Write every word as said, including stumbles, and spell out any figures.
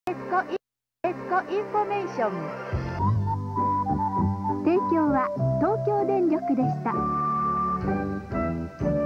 エスコイエスコインフォメーション。 提供は東京電力でした。